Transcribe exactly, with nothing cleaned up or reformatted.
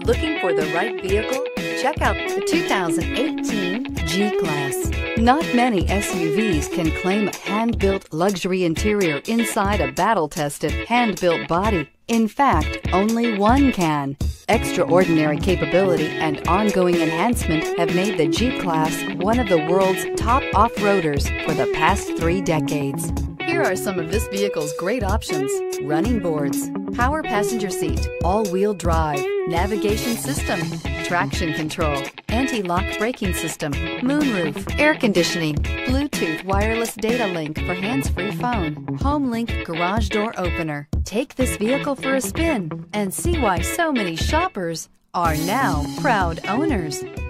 Looking for the right vehicle? Check out the two thousand eighteen G-Class. Not many S U Vs can claim a hand-built luxury interior inside a battle-tested, hand-built body. In fact, only one can. Extraordinary capability and ongoing enhancement have made the G-Class one of the world's top off-roaders for the past three decades. Here are some of this vehicle's great options: running boards, power passenger seat, all-wheel drive, navigation system, traction control, anti-lock braking system, moonroof, air conditioning, Bluetooth wireless data link for hands-free phone, home link garage door opener. Take this vehicle for a spin and see why so many shoppers are now proud owners.